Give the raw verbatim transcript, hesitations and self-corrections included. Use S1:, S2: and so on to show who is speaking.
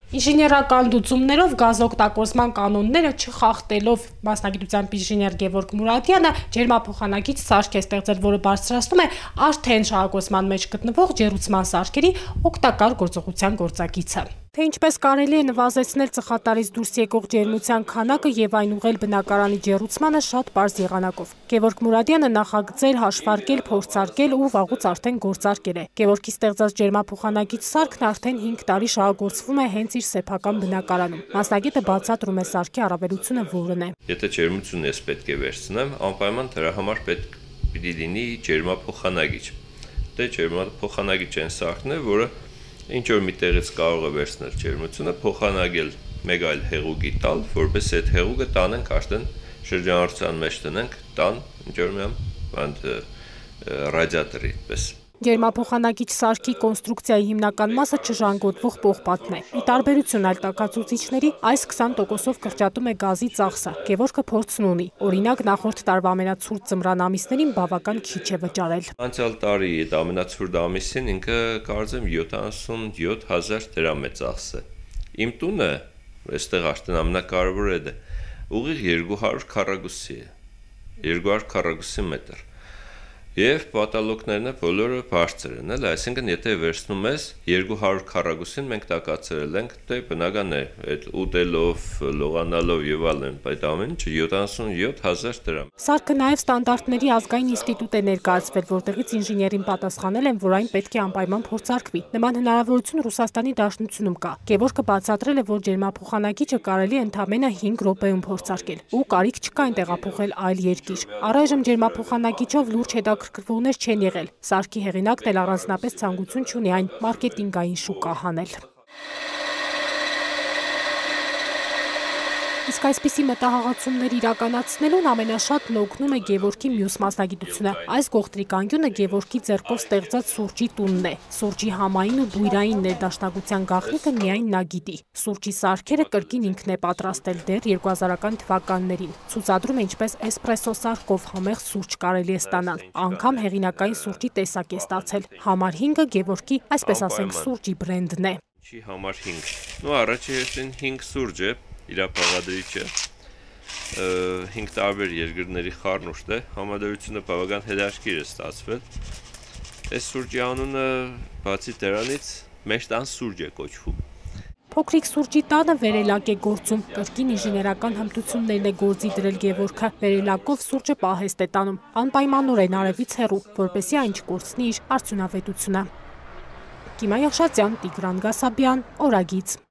S1: Ինժեներական լուծումներով գազօգտագործման կանոնները չխախտելով մասնագիտությամբ ինժեներ Գևորգ Մուրադյանը ջերմափոխանակիչ սարք է ստեղծել, որը բարձրացնում է արդեն շահագործման մեջ գտնվող ջերուցման սարքերի օգտակար գործողության գործակիցը։ Թե ինչպես կարելի է նվազեցնել ծխատարից դուրս եկող ջերմության քանակը եւ այն ուղղել բնակարանի ջերուցմանը շատ պարզ եղանակով։ Գևորգ Մուրադյանը նախագծել, հաշվարկել, փորձարկել ու վաղուց արդեն գործարկել է։ Գևորգի ստեղծած ջերմափոխանակիչ սարքն արդեն հինգ տարի շահագործվում է հենց իր սեփական բնակարանում։ Մասնագետը բացատրում է սարքի առավելությունը որն է։
S2: Եթե ջերմությունն ես պետք է վերցնեմ, անպայման դրա համար պետք պիտի լինի ջերմափոխանագիչ։ Դե ջերմափոխանագիչ այն սարքն է, որը ինչ որ մի տեղից կարող է վերցնել ջերմությունը, փոխանակել մեկ այլ հեղուկի տալ, որպես այդ հեղուկը տանենք արդեն շրջանառության մեջ տնենք, տան ինչ որ մի ռադիատորի պես։
S1: Ջերմափոխանակիչ սարքի կոնստրուկցիայի հիմնական մասը չժանգոտվող պողպատն է։ Ի տարբերություն այլ տաքացուցիչների, այս քսան տոկոսով կրճատում է գազի ծախսը։ Գևորգը փորձն ունի։ Օրինակ, նախորդ տարվա ամենացուրտ ձմռան ամիսներին բավական քիչ է վճարել։
S2: Անցյալ տարի այդ ամենացուրտ ամիսին ինքը կարծեմ յոթանասունյոթ հազար դրամ է ծախսել։ Իմ տունը, այստեղ արդեն ամենակարևորը դա, ուղիղ երկու հարյուր քառակուսի է։ երկու հարյուր քառակուսի մետր։ Եվ պատալոկներն բոլորը բարձր են, էլ այսինքն եթե վերցնում ես երկու հարյուր քառակուսին մենք տակացրել ենք, դե բնական է, այդ ուտելով, լողանալով եւ այլն, այդ ամեն ինչը յոթանասունյոթ հազար դրամ։
S1: Սարքը նաեւ ստանդարտների ազգային ինստիտուտ է ներկայացվել, որտեղից ինժեներին պատասխանել են, որ այն պետք է անպայման փորձարկվի։ Նման հնարավորություն Ռուսաստանի Դաշնությունում կա։ Գևորգը բացատրել է, որ ջերմափոխանակիչը կարելի է ընդամենը հինգ րոպեում փորձարկել ու կարիք չկա այն տեղափոխել այլ երկիր։ Առայժմ ջերմափոխանակիչով լուրջ հետաքրքրվողներ չեն եղել։ Սարքի հեղինակն էլ առանձնապես ցանկություն չունի այն մարքեթինգային շուկա հանել։ Իսկ այսպիսի մտահղացումներ իրականացնելուն ամենաշատն օգնում է Գևորգի մյուս մասնագիտությունը։ Այս գողտրիկանկյունը Գևորգի ձեռքով ստեղծած սուրճի տունն է։ Սուրճի համային ու բույրային ներդաշնակության գաղտնիքը միայն նա գիտի։ Սուրճի սարքերը կրկին ինքն է պատրաստել դեռ երկու հազարական թվականներին։ Ցուցադրում է ինչպես էսպրեսո սարքով համեղ սուրճ կարելի է ստանալ։ Անգամ հեղինակային սուրճի տեսակ է ստացել։ Համար հինգը Գևորգի, այսպես ասենք, սուրճի բրենդն է։
S2: Չի համար հինգ։ Նու առաջի հերթին հինգ սուրճ է։ Իրա բաղադրիչը հինգ տարբեր երկրների խառնուրդ է, համադրությունը բավական հետաքրքիր է ստացվել։ Այս սուրճի անունը բացի դրանից մեր տան սուրճ է կոչվում։
S1: Փոքրիկ սուրճի տանը վերելակ է գործում, կրկին ինժեներական հմտություններն է գործի դրել Գևորգը, վերելակով սուրճը պահեստ է տանում, անպայմանորեն արևից հեռու, որպեսզի այն չկորցնի իր արդյունավետությունը։ Կիմա Եղշացյան, Տիգրան Գասաբյան, Օրագիծ։